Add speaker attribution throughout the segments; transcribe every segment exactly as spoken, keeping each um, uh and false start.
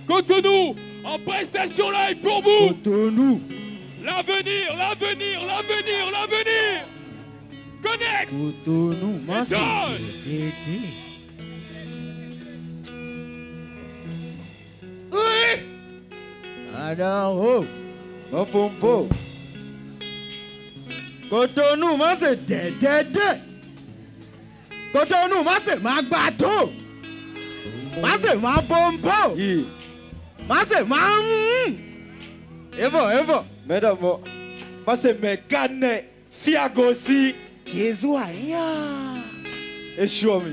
Speaker 1: Cotonou en prestation live pour vous.
Speaker 2: Cotonou.
Speaker 1: L'avenir, l'avenir, l'avenir, l'avenir. Connex.
Speaker 2: Cotonou.
Speaker 1: Oui.
Speaker 2: Alors, oh. Mon pompo. Cotonou, moi c'est dédédé. Cotonou, moi c'est ma bateau. Moi c'est ma pompo. Moi c'est ma... Evo, Evo.
Speaker 3: Mesdames, moi c'est Mekane, Fiagosi.
Speaker 2: Jésus, aïe.
Speaker 3: Et Choumi.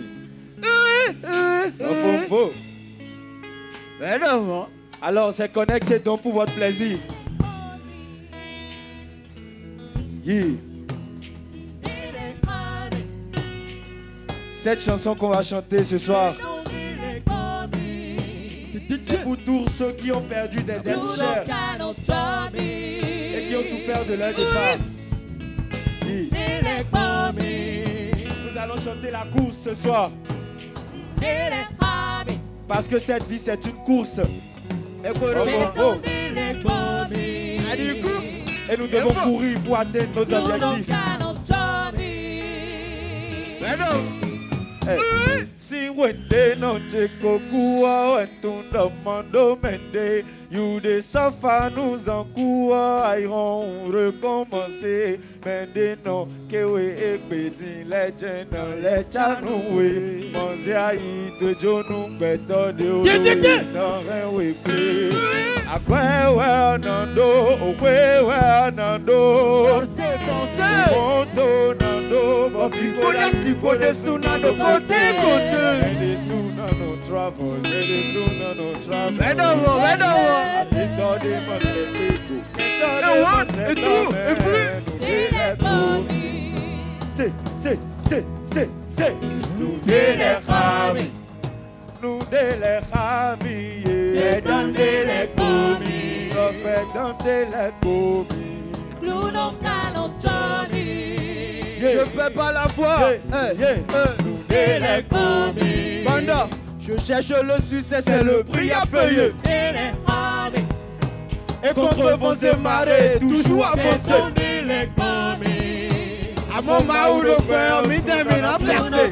Speaker 3: Mon pompo.
Speaker 2: Mesdames.
Speaker 3: Alors, c'est Connex et donc pour votre plaisir. Yeah. Cette chanson qu'on va chanter ce soir, c'est pour tous ceux qui ont perdu des êtres chers et qui ont souffert de leur départ. Yeah. Nous allons chanter la course ce soir. Parce que cette vie c'est une course. Oh, oh, oh. Et nous devons courir pour atteindre nos objectifs. Hey. Si wende no cheko kuwa wentu demando mende, you de safa nous en coua iront recommencer. Mende no kewe ekbeti legend le chanoué, monzi ayi de jonu beto de o no renwe pe. Akwe we nando, okwe we nando. Moto nando, bofiko da siko de sunando kote kote. Mede suna no travel, mede suna no travel.
Speaker 2: Medowo, medowo.
Speaker 3: Asito de mate peko.
Speaker 2: Et what? Et tout, et plus.
Speaker 3: C'est, c'est, c'est, c'est, c'est. Nous délèchami. Nous délèchami. Nous délèchami. Nous délèchami.
Speaker 4: Nous non canon Johnny.
Speaker 2: Je fais pas la voix.
Speaker 3: Nous délèchami.
Speaker 2: Banda, je cherche le succès, c'est le prix à payer. Et contre vents et marées, toujours avancer. À mon maou le père, mi termine à percer.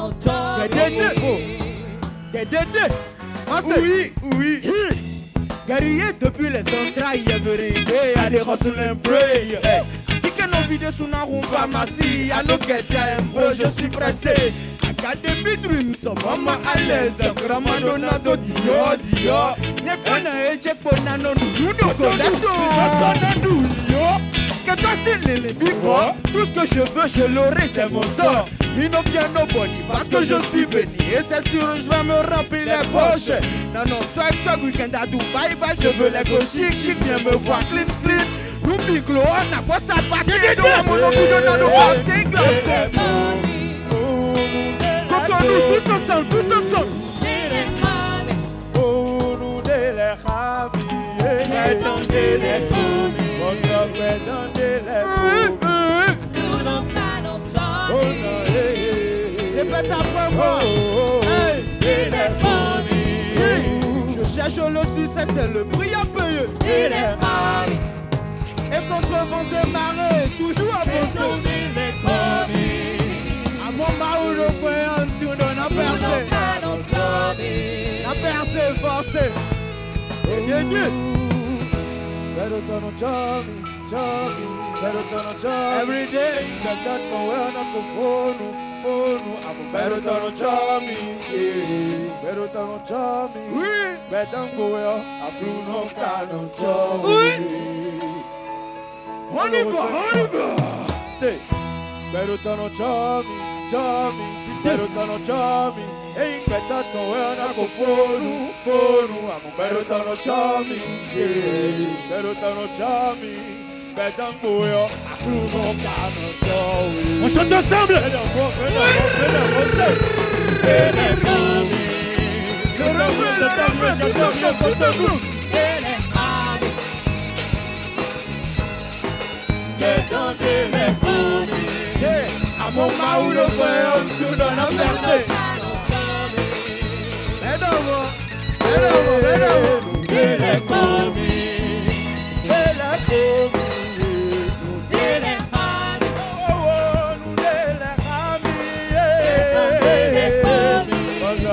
Speaker 2: Des dédés. Oui, oui. Guerrier depuis les entrailles, vérité, à des rosses l'imbré. Piquez nos vidéos sous la roue pharmacie, à nos guettes, bro, je suis pressé. Academy Dream, so mama à l'aise. Grandma Donado, dio, dio. Nyekona eche kona no nudo kodato. Masona nuyo. Que toi style les bifo. Tout ce que je veux, je l'aurai, c'est mon sort. Mino vient nobody parce que je suis béni. Et c'est sûr, je vais me remplir les poches. Non, non, soit ce week-end à Dubaï, bah je veux les go chic, chic, viens me voir clean, clean. N'oublie Glo, on a quoi ça passe. Nous, mon nom, nous donnons c'est glacé. Cotonou, tous ensemble, tous ensemble.
Speaker 3: Oh, nous délèchami. Nous délèchami. Nous délèchami.
Speaker 2: Répète après moi. Je cherche le succès, c'est le prix à payer. Et contre vents et marées, toujours avancer. À mon maou le point, tout donne à percer. À percer, forcer. Et bien Dieu. Every day,
Speaker 3: that that go well na ko phone phone I'm better than Tommy, better than Tommy.
Speaker 2: oui,
Speaker 3: Better go well, I blew no can Tommy.
Speaker 2: on y va, on y va.
Speaker 3: Say, better than Tommy, Tommy, better than Tommy. Ain't better no well na ko phone phone I'm better than Tommy, better than Tommy.
Speaker 1: On chante ensemble.
Speaker 2: À mon maou le frère, tu donnes à verser. Mais non, mais non, mais non.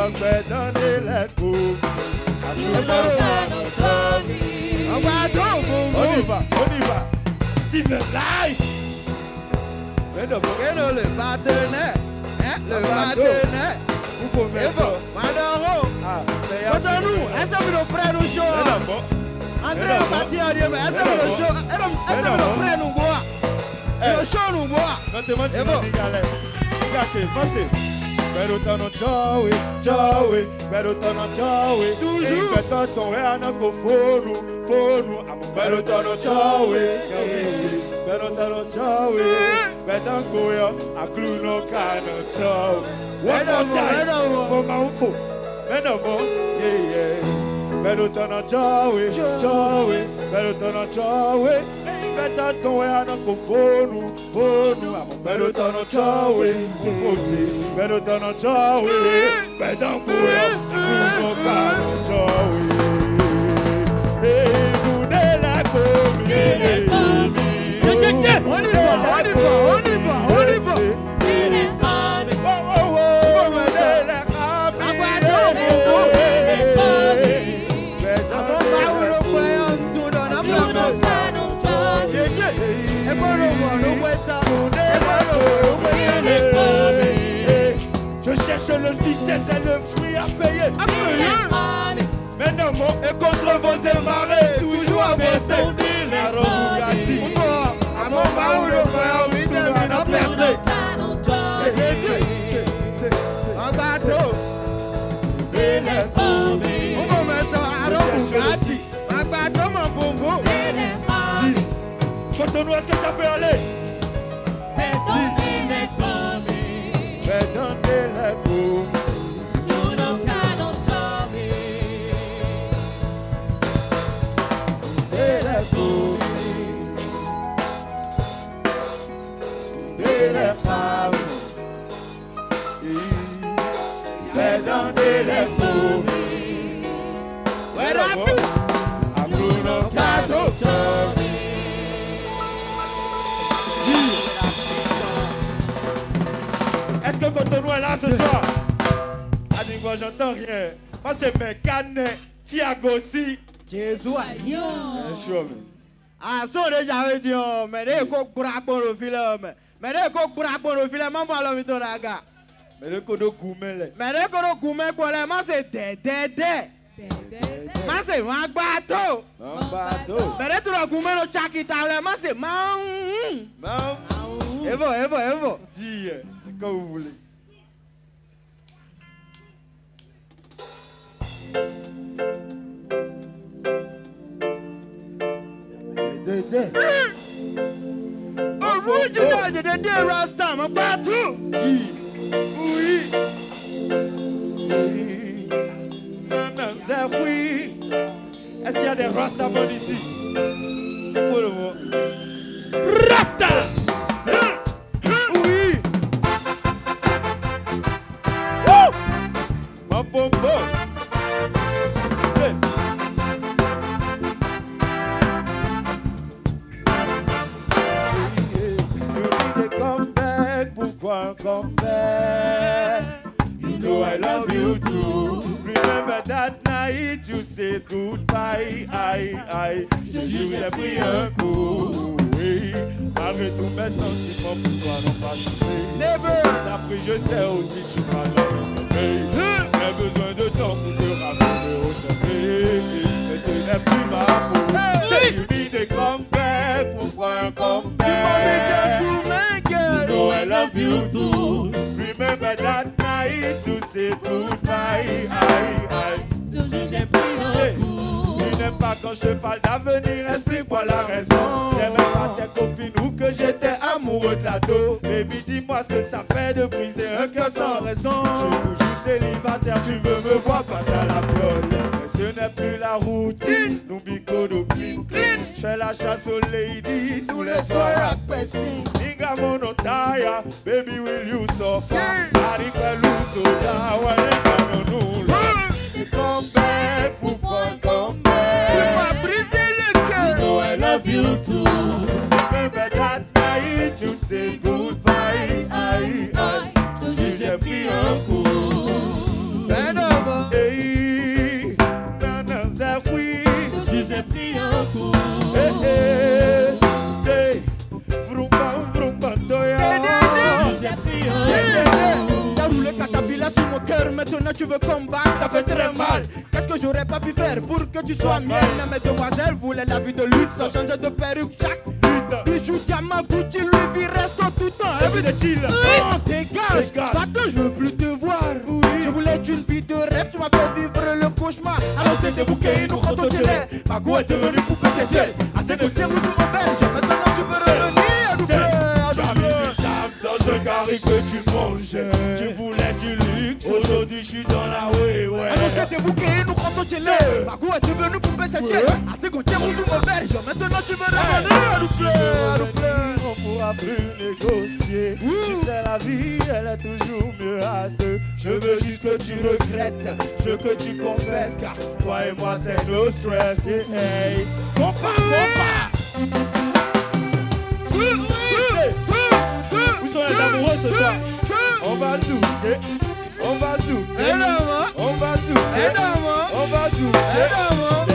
Speaker 3: fais donner les coups.
Speaker 4: Nous n'avons qu'à notre vie.
Speaker 2: On va donc,
Speaker 3: On y va, on y va. Steven Life. Mais non,
Speaker 2: Renaud le partenaire, hein, le partenaire.
Speaker 3: vous pouvez
Speaker 2: Et bon, Madaro.
Speaker 3: Ah, mais
Speaker 2: Parce nous, est-ce que nous prenons nous chaud?
Speaker 3: Mais non, bon.
Speaker 2: André va partir en Dieu, mais est-ce que nous chaud? Est-ce que nous prenons nous bois? Nous chaud nous bois.
Speaker 3: Quand tu manges,
Speaker 2: Et
Speaker 3: tu
Speaker 2: bon.
Speaker 3: vas dégaler. Regarde, pensez. Pero t'en as Joey, Joey, pero t'en as Joey.
Speaker 2: Toujours.
Speaker 3: Et que ton rien n'a qu'au fonu, fonu. Pero t'en as Joey, pero t'en as Joey. Mais dans Goya, à clou no cano Joey. One more time, for my foot. Mais non, bon, yeah, yeah. Pero t'en as Joey, Joey, pero t'en as Joey. Mais dans ton rien n'a qu'au fonu, fonu. Pero t'en as Joey, pero t'en as Joey. Mais dans Goya, à clou no cano Joey. Et vous n'êtes la commune.
Speaker 2: On y va, on y va, on y va, on y va.
Speaker 3: Je cherche le succès, c'est le prix à payer. Mais non, mon et contre vos émarrés, toujours avancé. À mon baou, le frère, oui, t'es un percé.
Speaker 2: En bateau. On va mettre à Bugatti. En bateau, mon bongo.
Speaker 3: Cotonou, est-ce que ça peut aller? Mais donnez les coups. Et les coups. Et les femmes. Mais donnez les coups.
Speaker 2: Ouais, rapide.
Speaker 3: À Bruno Cato. Est-ce que Cotonou est là ce soir? Ah, dis-moi, j'entends rien. Moi, c'est Mekane, Fiagosi.
Speaker 2: Jésus, aïe.
Speaker 3: Bien sûr, mais.
Speaker 2: Ah, so déjà dit, mais dès qu'on pourra pour le film, mais dès qu'on pourra pour le film, on va l'homme de la gare.
Speaker 3: Mais le Kodo Koumele.
Speaker 2: Mais dès qu'on a goumé pour les mains, c'est dé, dé, dé. Moi, c'est un bateau.
Speaker 3: Un bateau.
Speaker 2: Mais dès que tu as goumé le tchakita, les mains, c'est man.
Speaker 3: Non.
Speaker 2: Et bon, et bon, et bon.
Speaker 3: Dis, c'est comme vous voulez. Dé, dé, dé.
Speaker 2: Original de Dédé Rasta, mon bateau.
Speaker 3: Oui. Oui. Non, non, c'est oui. Est-ce qu'il y a des Rastamon ici? C'est quoi le mot? Rasta! Oui. Wouh! Mon pompo. C'est. You need to come back. Pourquoi come back? You know I love you too. Remember that night you said goodbye. I, I, je j'ai pris un coup. Oui, malgré tous mes sentiments, pour toi non pas touché. Never. D'après je sais aussi tu m'as jamais aimé. J'ai besoin de temps pour te ramener au sommet. Mais ce n'est plus ma faute. Say you need a comeback. Pourquoi un comeback? You know I love you too. Remember that night to say goodbye. I, I.
Speaker 4: J'ai pris un coup.
Speaker 3: Tu n'aimes pas quand je te parle d'avenir, explique-moi la raison. J'aimais pas tes copines ou que j'étais amoureux de la dos. Baby, dis-moi ce que ça fait de briser un cœur sans raison. Je suis toujours célibataire, tu veux me voir passer à la piole. Mais ce n'est plus la routine, nous bicodo clean clean. Je fais la chasse aux ladies tous les soirs à Pessin. Nigga monotaya, baby will you suffer? Body lose soda, when you know no. Come back, pourquoi come back?
Speaker 2: Tu m'as brisé le cœur.
Speaker 3: You know I love you too. Remember that night you said goodbye. I, I, j'ai pris un coup.
Speaker 2: Mais non, maintenant tu veux combattre, ça fait très mal. Qu'est-ce que j'aurais pas pu faire pour que tu sois mienne? Mes demoiselles voulaient la vie de luxe, sans changer de perruque chaque nuit. Bijou, Gamma, Gucci, Louis V, resto tout le temps. Every day chill. Oh, dégage. Attends, je veux plus te voir. Je voulais une vie de rêve, tu m'as fait vivre le cauchemar. Alors c'est des bouquets, nous rentrons au gelé. Ma go est devenue poupée sexuelle. Assez de dire, nous sommes belges. Maintenant tu veux revenir. Tu as mis du sable dans un carré que tu manges. Tu voulais du luxe, aujourd'hui je suis dans la way, ouais. Alors c'est des bouquets, nous rentrons au gelé. Ma go est devenue poupée sexuelle. Assez de dire, nous sommes belges. Maintenant tu veux revenir.
Speaker 3: On pourra plus négocier. Tu sais, la vie, elle est toujours mieux à deux. Je veux juste que tu regrettes, je veux que tu confesses, car toi et moi c'est no stress. Hey, hey. Compa, compa. Où sont les amoureux ce soir? On va douter, on va douter, on va douter, on va douter.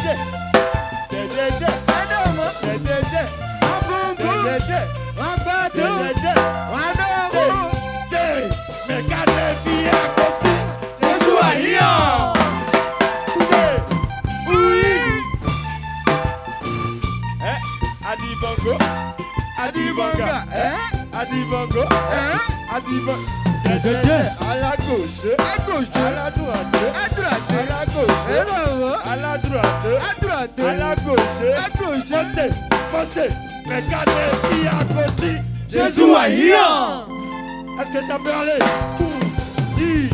Speaker 3: Adibongo, Adibonga, eh? Adibongo, eh? Adibongo. À la gauche, à gauche, à la droite, à droite, à la gauche, à la droite, à droite, à la gauche, à gauche. Foncez, foncez, mais regardez qui a cossi. Jésus a hier. Est-ce que ça peut aller? Hi.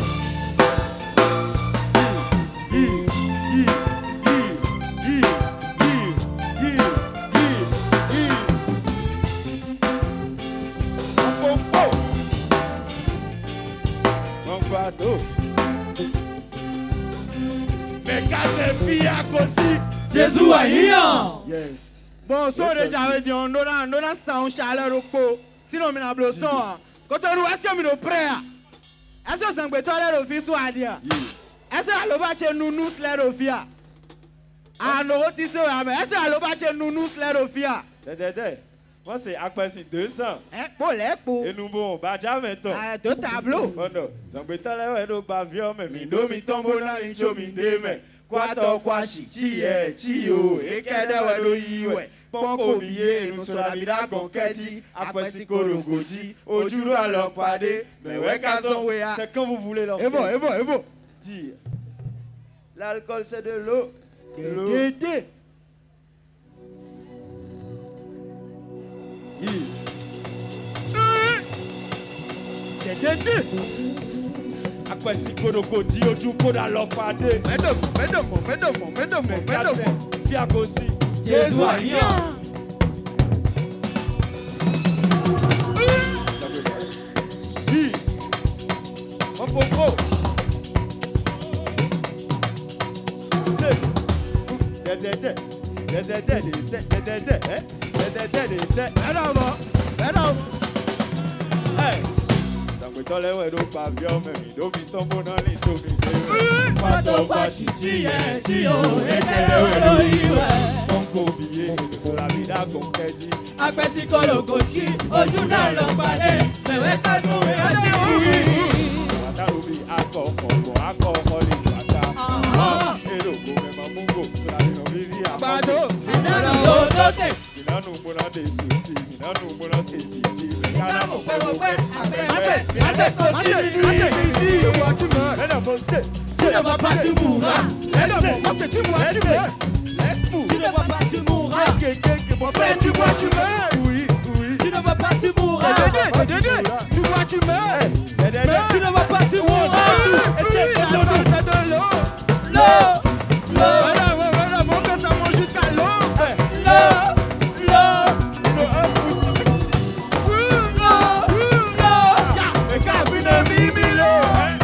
Speaker 3: Hi, hi, hi, hi, hi, hi, hi, hi. Oh, oh, oh. Mais quand les filles à cossi, Jésus a hier. Yes.
Speaker 2: Bon, so déjà avait dit on a on a ça on chaleur au pot. Sinon on a bloqué ça. Quand on est-ce que on prêt? Est-ce que ça peut aller au fils ou à dire? Est-ce que le bâche nous nous slaire au fia? Ah non, tu sais est-ce que le bâche nous nous slaire au fia?
Speaker 3: Dédé. Moi c'est à quoi c'est deux cents.
Speaker 2: Hein, pour les pour.
Speaker 3: Et nous bon, bah jamais toi.
Speaker 2: Ah, deux tableaux.
Speaker 3: Oh non, ça peut aller ouais do bavion mais mi do mi tombo na ni chomi deme. Kwa to kwa shi chi e chi o e kede we do yi we. Ponko biye nous sur la vida conquêti après si korogoji ojuro alors pade mais ouais kason we c'est quand vous voulez leur.
Speaker 2: Et bon, et bon, et bon.
Speaker 3: Dire. L'alcool c'est de l'eau.
Speaker 2: Dédé. Dédé.
Speaker 3: Après si korogoji ojuro alors pade.
Speaker 2: Mesdames, mesdames, mesdames, mesdames, mesdames.
Speaker 3: Qui a aussi
Speaker 2: Jésus a rien.
Speaker 3: Hi. Mon popo. C'est. Dédé. Dédé, dédé, dédé, dédé, hein? Dédé, dédé, dédé.
Speaker 2: Mesdames, mesdames.
Speaker 3: Hey. Ça me donne les wedo pavillon, mais mi do mi tombo dans les tomi.
Speaker 4: Pato pachi chie chio ekele iwe.
Speaker 3: Ponko biye sur la vida conquêti.
Speaker 4: Apeti kologoji ojú náà lọ pàdé mẹwẹ kanu mi ọdẹ.
Speaker 3: Watarubi akọ kọkọ akọ kọli wata. Eroko mẹmọ mungo sur la vida vivi
Speaker 2: Bado.
Speaker 4: Ìnáwó ló lókè.
Speaker 3: Ìnáwó gbóná dé sòsì, ìnáwó gbóná ṣe dìde.
Speaker 4: Ìnáwó pẹ́wọ́pẹ́ àpẹẹrẹ àti kò sí nínú yìí.
Speaker 3: Ẹnà mo ṣe.
Speaker 4: Tu ne vas pas, tu mourras.
Speaker 3: Ẹnà mo mo ṣe tí mo ẹ ṣe. Let's move.
Speaker 4: Tu ne vas pas, tu mourras.
Speaker 3: Kékéké mo fẹ́ tu vois tu meurs. Oui, oui.
Speaker 4: Tu ne vas pas, tu mourras.
Speaker 2: Dédé, dédé. Tu vois, tu meurs.
Speaker 4: Tu ne vas pas, tu mourras.
Speaker 2: Et c'est de l'eau.
Speaker 4: L'eau, l'eau,
Speaker 2: Voilà, voilà, mon cœur ça monte jusqu'à l'eau.
Speaker 4: l'eau, l'eau,
Speaker 3: Mais quand vous ne vivez l'eau.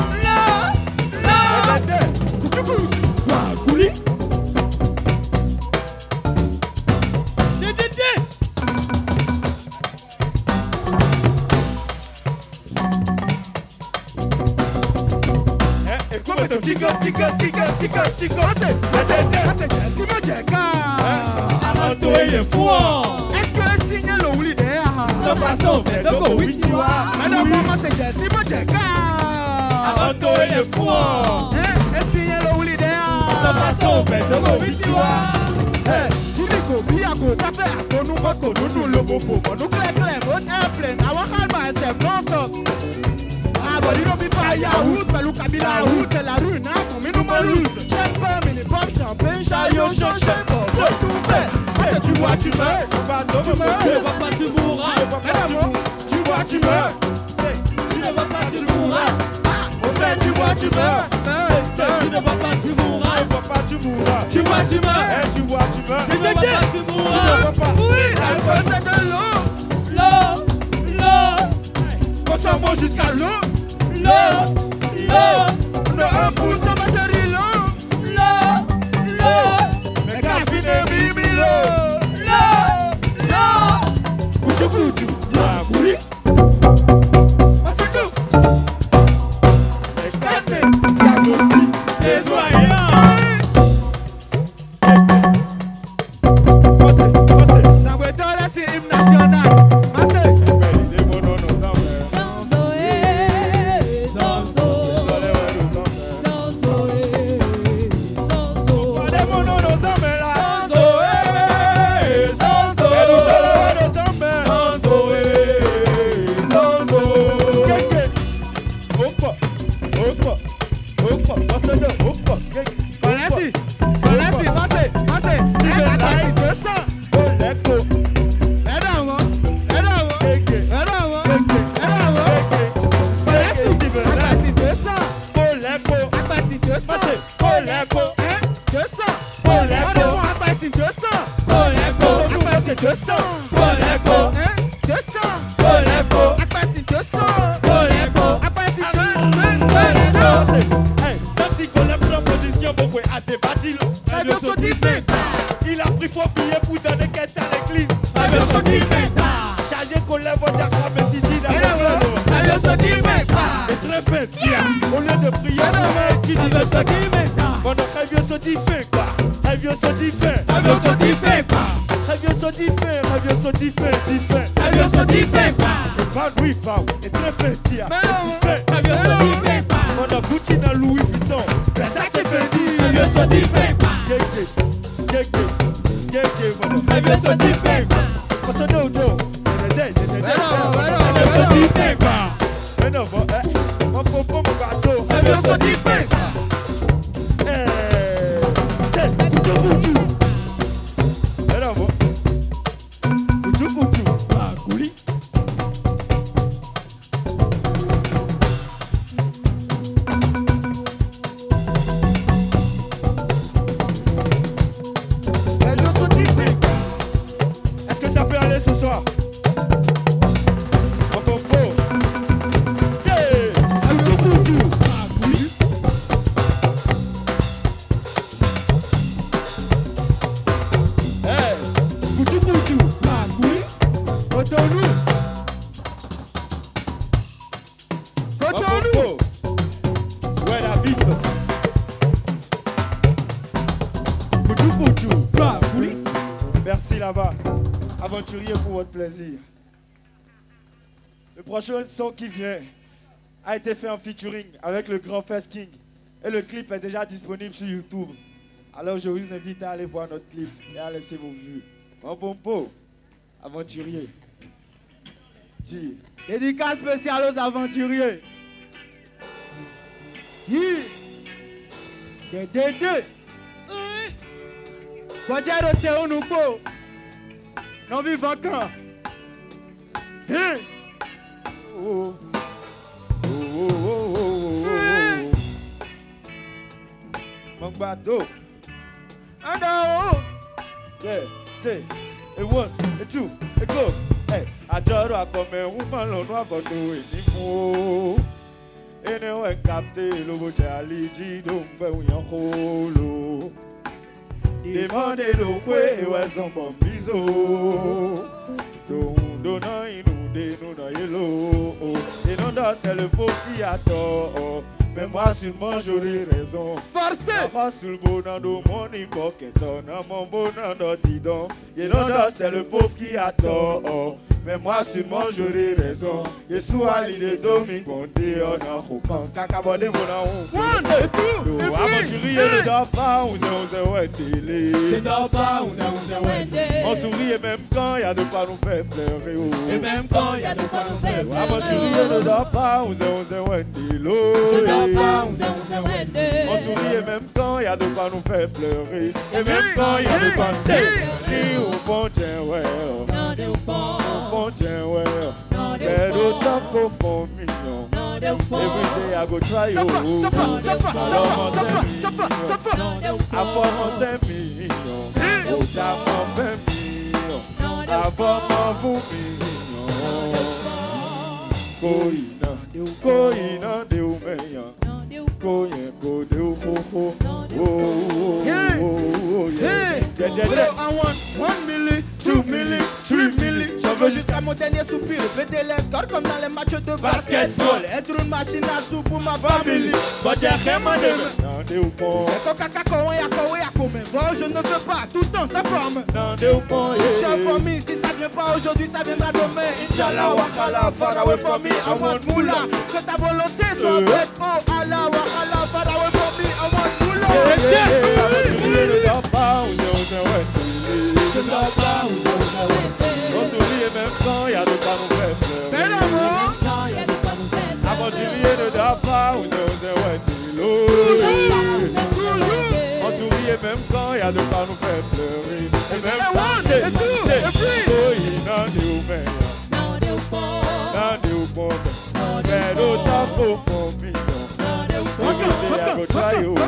Speaker 3: Chico, chico, chico, chico, chico, c'est Simon Jeka.
Speaker 4: Amanto est fou.
Speaker 2: Est-ce que le signal au leader?
Speaker 4: Son façon fait de go with you.
Speaker 2: Madame, maman, c'est Simon Jeka.
Speaker 3: avant de trouver le fou.
Speaker 2: Et signer le Willy Dea.
Speaker 3: Sa façon, fait de mon vidéo.
Speaker 2: Jilico, Biago, Café, Akonu, Moko, Nunu, Lobo, Bobo, nous clair, clair, votre airplane, I want calm myself, non-stop. Ah, but you don't be firewood, Palou Kabila, Wood, c'est la rue, n'a pour nous me lose. J'aime pas, mini pop, champagne, chaillot, champagne, c'est tout fait. Si tu vois, tu meurs, tu vas, tu meurs,
Speaker 4: Tu ne vas pas, tu mourras.
Speaker 2: tu vois, tu meurs.
Speaker 4: Tu ne vas pas, tu mourras.
Speaker 2: Au fait, tu vois, tu meurs.
Speaker 4: Tu ne vas pas, tu mourras.
Speaker 3: Tu vois pas, tu mourras.
Speaker 2: Tu vois, tu meurs.
Speaker 3: Eh, tu vois, tu meurs.
Speaker 4: Tu ne vas pas, tu
Speaker 3: Tu ne
Speaker 4: mourras.
Speaker 3: vois pas.
Speaker 2: Oui, l'alcool, c'est de l'eau.
Speaker 4: L'eau, l'eau,
Speaker 2: Consommons jusqu'à l'eau.
Speaker 4: l'eau, l'eau,
Speaker 2: On a un pouce de batterie, l'eau.
Speaker 4: l'eau, l'eau,
Speaker 2: Mais café de mimi, l'eau.
Speaker 4: l'eau, l'eau.
Speaker 2: Koutou, koutou. Ah, oui. On fait tout.
Speaker 3: Mais calmez, calme aussi.
Speaker 4: Désoyant.
Speaker 3: Passez, passez.
Speaker 2: Ça va être là, c'est hymne national. Massé.
Speaker 3: Les mots non nous emmènent.
Speaker 4: Zanzoé, zanzo,
Speaker 3: Désolé, ouais, nous emmènent.
Speaker 4: zanzoé, zanzo.
Speaker 3: Les mots non nous emmènent là.
Speaker 4: Zanzoé, zanzo.
Speaker 3: Et nous allons, ouais, nous emmènent.
Speaker 4: Zanzoé,
Speaker 3: Zanzo. Kéké. Opa, opa, opa. Passez de, opa. Kéké.
Speaker 2: Connais-tu? Connais-tu? Massé. Massé.
Speaker 3: Steven
Speaker 2: Eh, attends,
Speaker 3: Knight.
Speaker 2: tu veux ça?
Speaker 3: Oh, l'écho.
Speaker 2: Aide-moi. Aide-moi.
Speaker 3: Kéké.
Speaker 2: Aide-moi.
Speaker 3: Kéké.
Speaker 2: Aide-moi.
Speaker 3: Kéké.
Speaker 2: Connais-tu?
Speaker 3: Steven
Speaker 2: Attends,
Speaker 3: Knight.
Speaker 2: si tu veux ça.
Speaker 3: Oh, l'écho.
Speaker 2: Attends, si tu veux ça.
Speaker 3: Passez. Oh, l'écho.
Speaker 2: Hein? Tu veux ça?
Speaker 3: Oh, l'écho.
Speaker 2: Donne-moi, attends, si tu veux ça.
Speaker 4: Poleko,
Speaker 2: Attends, si tu veux ça.
Speaker 4: poleko,
Speaker 2: Hein? Tu veux ça?
Speaker 4: poleko,
Speaker 2: Attends, si tu veux ça.
Speaker 4: poleko.
Speaker 2: Attends, si tu veux ça.
Speaker 3: Hey, même si qu'on lève la position, bon, ouais, assez facile.
Speaker 2: Radio Sotifé.
Speaker 3: Il a pris fort billet pour donner quête à l'église.
Speaker 4: Radio Sotifé.
Speaker 3: Chargé qu'on lève au diagramme et si dit
Speaker 2: Radio Sotifé.
Speaker 3: Et très bien, tiens, au lieu de prier, tu dis le Sotifé. Bon, donc, Radio Sotifé, quoi. Radio Sotifé.
Speaker 4: Radio Sotifé.
Speaker 3: Radio Sotifé, Radio Sotifé, Sotifé.
Speaker 4: Radio Sotifé.
Speaker 3: Et pas oui, pas et très bien, tiens. Sotifé.
Speaker 4: Radio Sotifé.
Speaker 3: On a Gucci dans Louis Vuitton. Versace Fendi.
Speaker 4: Radio Sotifé.
Speaker 3: Kéké, kéké, kéké, voilà.
Speaker 4: Radio Sotifé.
Speaker 3: Parce que non, non.
Speaker 2: Mais non, mais non,
Speaker 4: Radio
Speaker 2: mais non.
Speaker 4: Sotifé.
Speaker 3: Mais non, bon, eh, mon popo, mon bateau.
Speaker 4: Radio Sotifé.
Speaker 3: Eh, c'est Koutou Koutou. Mais non, bon. Koutou Koutou.
Speaker 4: Ah, Kouli.
Speaker 3: Radio Sotifé. Est-ce que ça peut aller ce soir? Mon popo. C'est Koutou Koutou.
Speaker 4: Ah, Kouli.
Speaker 3: Eh, Koutou Koutou.
Speaker 4: Ah, Kouli.
Speaker 2: Cotonou.
Speaker 3: Mon
Speaker 2: Cotonou.
Speaker 3: popo. Ouais, la vite. Koutou Koutou.
Speaker 4: Ah, Kouli.
Speaker 3: Merci là-bas, aventurier, pour votre plaisir. Le prochain son qui vient a été fait en featuring avec le grand Fest King et le clip est déjà disponible sur YouTube. Alors je vous invite à aller voir notre clip et à laisser vos vues. Mon pompo, aventurier. G.
Speaker 2: Dédicace spéciale aux aventuriers. Yi. Dédé. Kwadjero te onugbo. Non vivant quand. Hey.
Speaker 3: Oh. Oh, oh, oh, oh, oh, oh. Mon bateau.
Speaker 2: Ando.
Speaker 3: Yeah, say, a one, a two, a go. Hey, adoro akome woman lo no agodo enimu. Ene we capte lo bo jali ji do mbe uyan kolo. Demande lo kwe we son bombizo. Do do na inu de no na yelo. Et non da c'est le beau qui attend. Mais moi sûrement j'aurai raison.
Speaker 2: Forcé.
Speaker 3: Papa sur le bonando, mon hypocrite, mon bon tidon. Et non, c'est le pauvre qui a tort. mais moi seulement j'aurai raison. Et sous l'idée de compter on a coupant. Cacabodé mon amour.
Speaker 2: C'est tout.
Speaker 3: Aventurier ne dort pas, on se ouais télé.
Speaker 4: Ne dors pas, on se ouais télé.
Speaker 3: On sourit et même quand il y a de quoi nous faire pleurer.
Speaker 4: Et même quand il y a de quoi nous faire pleurer.
Speaker 3: Aventurier ne dort pas, on se ouais télé.
Speaker 4: Ne dors pas, on se ouais télé.
Speaker 3: On sourit et même quand il y a de quoi nous faire pleurer. Et même quand il y a de quoi nous faire pleurer. Au fond, tiens, ouais.
Speaker 4: Non, de bon.
Speaker 3: Au fond, tiens, ouais.
Speaker 4: Non, de
Speaker 3: Mais
Speaker 4: bon.
Speaker 3: d'autant qu'au fond, mignon.
Speaker 4: Non, de bon.
Speaker 3: Every day I go try you.
Speaker 2: Sapa, sapa, sapa, sapa, sapa,
Speaker 4: Non, de bon.
Speaker 3: Avant mon c'est mignon. Au d'avant fait mignon.
Speaker 4: Non, de
Speaker 3: Avant mon vous mignon. Koina, koina de ou meya.
Speaker 4: Non, de bon.
Speaker 3: Koyen ko de ou ho ho.
Speaker 4: Non, de
Speaker 3: Oh oh oh yeah.
Speaker 2: Hey,
Speaker 3: Yeah, yeah,
Speaker 2: bro,
Speaker 3: yeah.
Speaker 2: I want one milli, two milli, three milli. J'en veux jusqu'à mon dernier soupir. Péter les scores comme dans les matchs de basketball. Être une machine à sous pour ma famille.
Speaker 3: But y'a vraiment de non de ou pon.
Speaker 2: Et quand caca kowe ya kowe ya kome. Bon, je ne veux pas tout le temps, ça forme.
Speaker 3: Non de ou pon
Speaker 2: J'ai
Speaker 3: yeah.
Speaker 2: promis, si ça vient pas aujourd'hui, ça viendra demain. Inch'Allah, wakala, far away from me, I want moula. Que ta volonté soit faite, oh Allah, wakala, far away from me, I want moula.
Speaker 3: Aventurier ne dort pas, on se on se ouais télé.
Speaker 4: Ne dors pas, on se ouais télé.
Speaker 3: On sourit et même quand il y a de quoi nous faire pleurer.
Speaker 2: Mais d'amour,
Speaker 4: Quand il y a de quoi nous faire pleurer.
Speaker 3: Aventurier ne dort pas, on se on se ouais télé. On sourit et même quand il y a de quoi nous faire pleurer. Et même quand c'est c'est Koina de ou meya.
Speaker 4: Non, de bon.
Speaker 3: Non de ou pon.
Speaker 4: Non, de
Speaker 3: Mais
Speaker 4: bon.
Speaker 3: d'autant qu'au fond mignon.
Speaker 4: Non, de bon.
Speaker 3: Every day I go try you.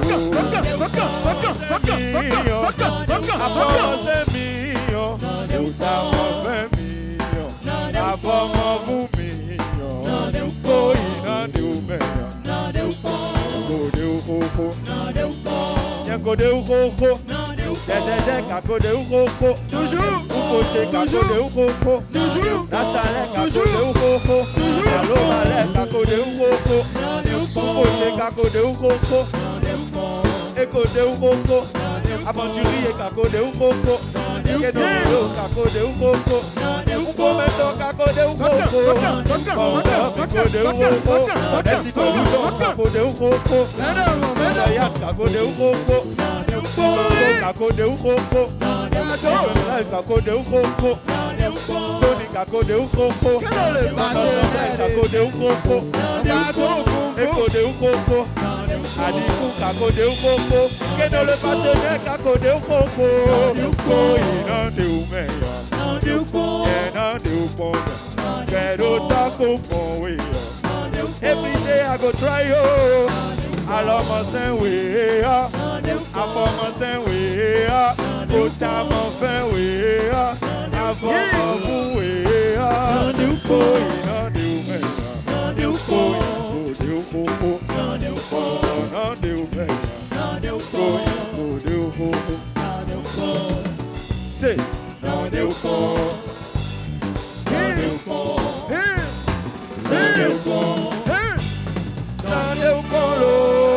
Speaker 3: Avant c'est mignon, nous t'avons fait mignon. Avant mon vous mignon, Koina de ou meya.
Speaker 4: Non, de bon.
Speaker 3: Go de ou ho ho.
Speaker 4: Non, de bon.
Speaker 3: Y'a go de ou ho ho.
Speaker 4: Non, de bon.
Speaker 3: Dédé kako de ou ho ho.
Speaker 2: toujours,
Speaker 3: Ukoche kako de ou ho ho.
Speaker 2: toujours,
Speaker 3: Natale kako de ou ho ho. Yalo male kako de ou ho ho.
Speaker 4: Non, de bon.
Speaker 3: Ukoche kako de ou ho ho.
Speaker 4: Non, de bon.
Speaker 3: Eko de ou ho ho.
Speaker 4: Non, de bon.
Speaker 3: Aventurier kako de ou ho ho. Kedoro kako de ou ho ho.
Speaker 4: Non, de bon.
Speaker 3: Ukometo kako de ou ho ho. Kako de ou ho ho. Esiko Ludo kako de ou ho ho. Yayat kako de ou ho ho.
Speaker 4: Non, de bon.
Speaker 3: Kako de ou ho ho.
Speaker 4: Non, de bon.
Speaker 3: Emmanuel kako de ou ho ho.
Speaker 4: Non, de bon.
Speaker 3: Tony kako de ou ho ho. Emmanuel kako de ou ho ho. Eko de ou ho ho. Adiku kako de ou ho ho. Kedo le partenaire kako de ou ho ho. Koina de ou meya.
Speaker 4: Non, de bon.
Speaker 3: Kena de ou pon. Kedo tako pon we. Every day I go try yo. Alors mon saint we. Avant mon saint we. Autant mon fin we. Avant mon vous we. Koina de ou meya. Koina de ou ho ho. Koina de ou meya. Koina de ou ho ho. Say.
Speaker 4: Non, de bon. Non, de bon. Non, de bon.
Speaker 3: Nande ou polo.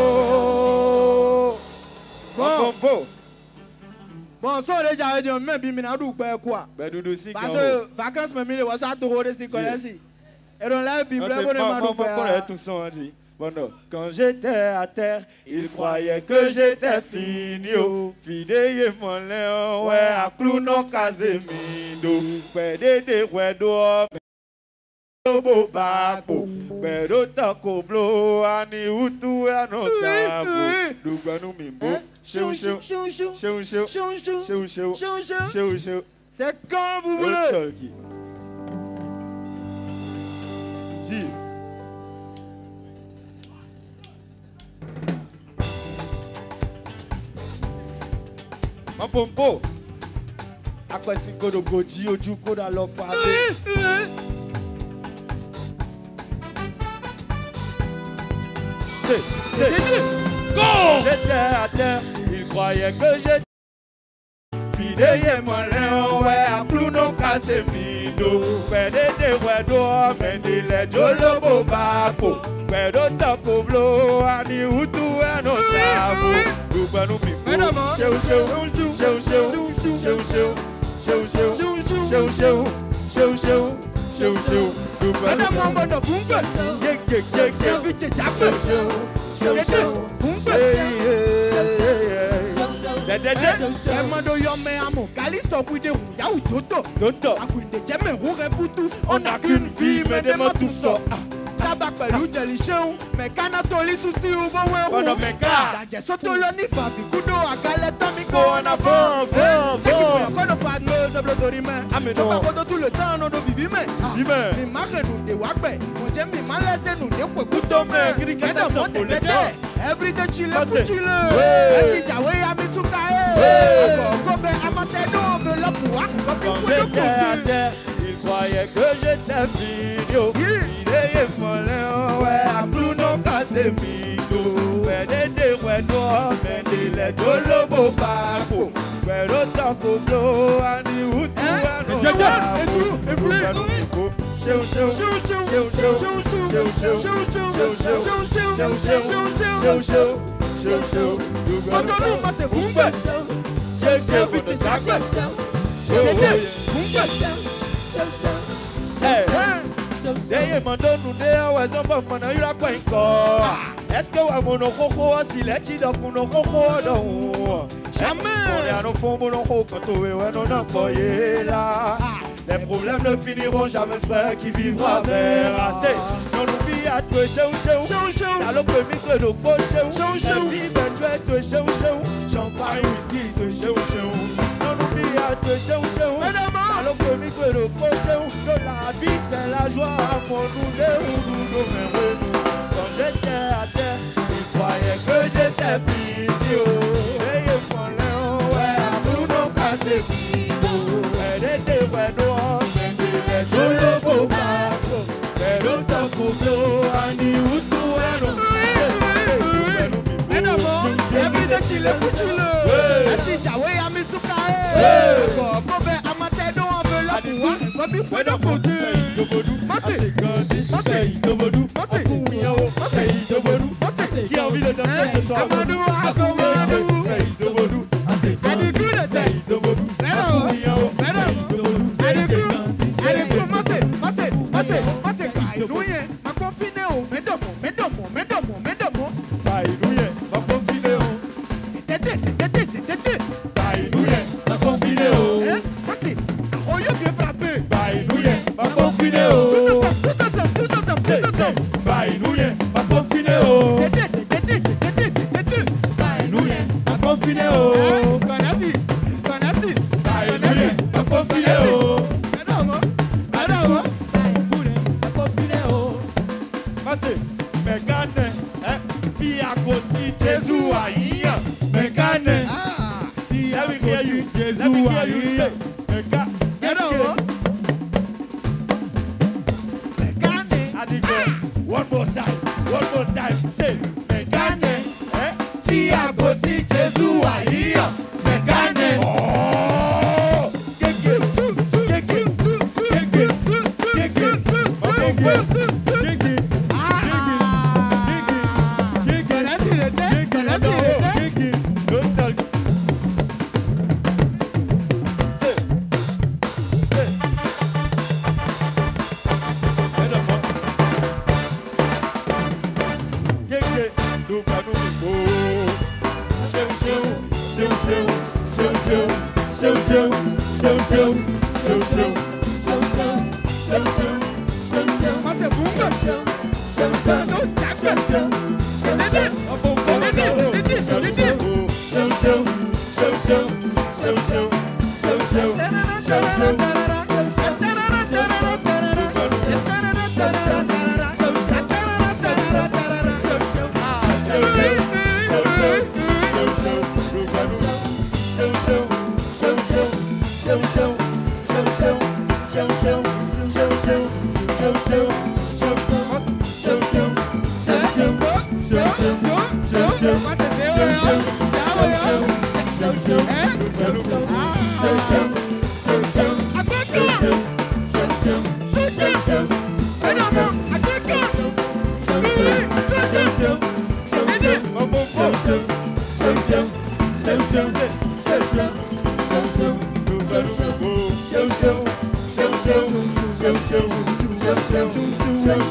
Speaker 3: Bon.
Speaker 2: bon, so déjà, je même bien mina du quoi.
Speaker 3: Ben Doudou si
Speaker 2: Parce que vacances me mille was à trop de si connaissi. Et donc là, Bible
Speaker 3: on
Speaker 2: bonne ma du
Speaker 3: connaît tout son dit. Bon non, quand j'étais à terre, ils croyaient que j'étais fini. Fidèle mon léon, ouais, à clounon casemindo. Pède de ouais dehors. Bobo babo, pero tako blo ani utu ano sabo. Dugba nu mimbo, chou chou, chou chou, chou chou, chou chou, chou chou.
Speaker 2: C'est quand vous voulez.
Speaker 3: Dis. Ma pompo. Akwa si kodo goji oju koda lo pade. C'est, c'est, go! J'étais à terre, ils croyaient que j'étais fidèle mon léon, ouais, à clounon casemido. Pède de wedo, mais ni les jolobo babo. Pedo tako blo, ani utu eno sabo. Dugba nu mimbo, chou chou, chou chou, chou chou, chou chou, chou chou, chou chou, show, show, show, show.
Speaker 2: Madame Mambo de Bunga.
Speaker 3: Yeah, yeah, yeah, yeah.
Speaker 2: Vite
Speaker 3: Show,
Speaker 2: Jackson.
Speaker 3: show, show, show.
Speaker 2: Bunga.
Speaker 3: Hey, hey, hey, hey. Da, da, da.
Speaker 2: Emando yome amo. Gali sofu de ya ujoto.
Speaker 3: Toto.
Speaker 2: Akwinde jeme roure putu.
Speaker 3: On n'a qu'une vie, mais des mots tout ça.
Speaker 2: Tabac pẹ̀lú jẹ̀líṣẹ́hún. Mẹ̀kánná tolí súsí ugbó wẹ̀hún.
Speaker 3: Ọ̀nà mẹ̀ká.
Speaker 2: Dàjẹ́ sótó lọ ní fàbí kúndó àgálẹ̀ tọ́mí
Speaker 3: Go on a bon, bon, bon.
Speaker 2: Quand on parle de ce bloc d'orimé,
Speaker 3: Ah, mais
Speaker 2: on
Speaker 3: non.
Speaker 2: parle de tout le temps, on doit vivre.
Speaker 3: Vivre.
Speaker 2: Mais malgré nous, des wagbe, mon Dieu, mais malgré nous, des fois,
Speaker 3: Couteau,
Speaker 2: couteau,
Speaker 3: mais,
Speaker 2: mais,
Speaker 3: cricket,
Speaker 2: mais dans
Speaker 3: ça,
Speaker 2: mon
Speaker 3: pour les
Speaker 2: tête,
Speaker 3: temps.
Speaker 2: everyday chiller,
Speaker 3: Passez.
Speaker 2: pour chiller.
Speaker 3: Ouais.
Speaker 2: Merci, Yahweh, Amisuka,
Speaker 3: Ouais.
Speaker 2: encore, Kobe, Amateno, on veut la pouvoir,
Speaker 3: Quand
Speaker 2: Kobe,
Speaker 3: j'étais à
Speaker 2: Kobe.
Speaker 3: terre, il croyait que j'étais vidéo. Il est malin, ouais, à Bruno Casemiro. Ouais, des deux, ouais, noir, mais des lettres de l'homo parfum. Ouais, l'autant qu'au bloc, à Niou, tout à nos
Speaker 2: Et tout, et puis,
Speaker 3: Show, show, show, show, show, show, show, show, show, show, show.
Speaker 2: Quand on nous passe, vous faites.
Speaker 3: Shake, shake, with the chocolate. Oh, hey, hey, mando nunde awezo mbamba na yura kwa inko. Eske wa mono koko asileti da kuno koko do.
Speaker 2: Jamais.
Speaker 3: On y a nos fonds mono koko quand on est on a foyer là. Les problèmes ne finiront jamais, frère, qui vivra vers assez. Non, oublie à toi, show, show. T'as le premier que de beau show, show. La vie de toi, show, show. Champagne, whisky, toi, show, show. Non, oublie à toi, show, show. T'as le premier que de beau show. Que la vie, c'est la joie. Mon nous, nous, nous, nous, quand j'étais à terre, ils croyaient que j'étais vidéo. Et ils font le ouais, à nous, nos casses, elle était ouais, noire, mais il est tout le beau parcours. Mais l'autant qu'on bloque, on y où tout est long.
Speaker 2: Mais d'abord, everyday chiller, pour chiller. Merci, Yahweh, Amisuka, encore, Kobe, Amateno, on veut la pouvoir, Kobe, pour le côté. Merci. Merci. Merci.
Speaker 3: Qui a envie de danser ce soir?
Speaker 2: Amadou, Amadou. Adigu le thé. Mero, mero. Adigu, adigu, masse, masse, masse, masse. Kailouye, ma confiné o, medomo, medomo, medomo, medomo.
Speaker 3: Kailouye, ma confiné o.
Speaker 2: Tété, tété, tété.
Speaker 3: Kailouye, ma confiné o.
Speaker 2: Hein? Masse, Oyo qui est frappé.
Speaker 3: Kailouye, ma confiné o.
Speaker 2: Tout ça, tout ça, tout ça, tout ça, tout ça.
Speaker 3: Kailouye, ma confiné o.
Speaker 2: Tété, tété, tété, tété.
Speaker 3: Kailouye, ma confiné o.
Speaker 2: Hein? Konasi, konasi.
Speaker 3: Kailouye, ma confiné o.
Speaker 2: Medomo, medomo.
Speaker 3: Masse, Mekane, eh, Fia Kosi, Jésus aïe, Mekane,
Speaker 2: Ah.
Speaker 3: let me hear you, let me hear you say, Meka,
Speaker 2: Medomo. Mekane.
Speaker 3: Adigo, one more time, one more time, say, Mekane, eh, Fia Kosi, Jésus aïe, Mekane, oh, Keke, Keke, Keke, Keke, Keke, Keke, Show, show, show, show, show, show, show, show,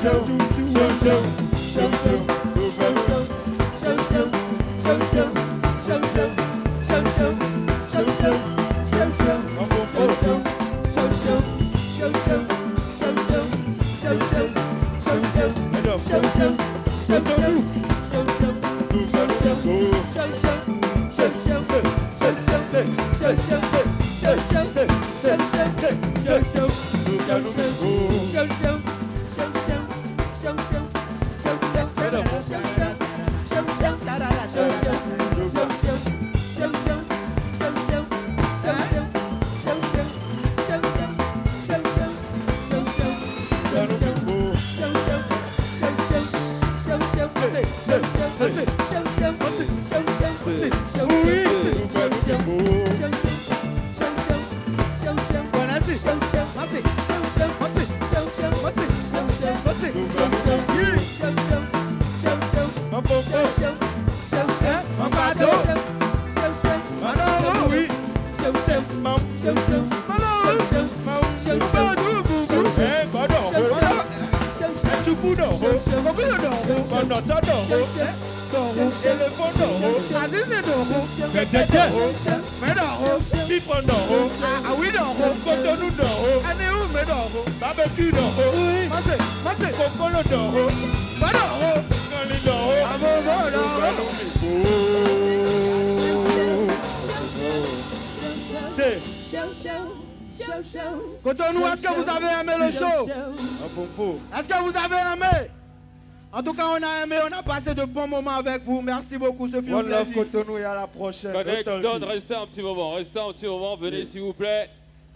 Speaker 2: Cotonou, est-ce que vous avez aimé le show? Est-ce que vous avez aimé? En tout cas, on a aimé, on a passé de bons moments avec vous. Merci beaucoup, ce film.
Speaker 3: One love Cotonou et à la prochaine.
Speaker 1: Connect, Don, restez un petit moment, restez un petit moment, venez oui. S'il vous plaît.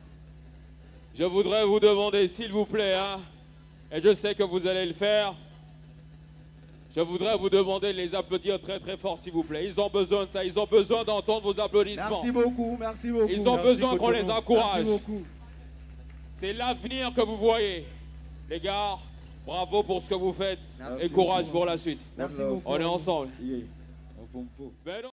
Speaker 1: Je voudrais vous demander, s'il vous plaît, hein, et je sais que vous allez le faire, je voudrais vous demander de les applaudir très très fort, s'il vous plaît. Ils ont besoin de ça, ils ont besoin d'entendre vos applaudissements.
Speaker 2: Merci beaucoup, merci beaucoup.
Speaker 1: Ils ont
Speaker 2: merci
Speaker 1: besoin qu'on les encourage.
Speaker 2: Merci beaucoup.
Speaker 1: C'est l'avenir que vous voyez. Les gars, bravo pour ce que vous faites. Merci et courage beaucoup. Pour la suite.
Speaker 2: Merci beaucoup.
Speaker 1: On est ensemble.
Speaker 3: Yeah.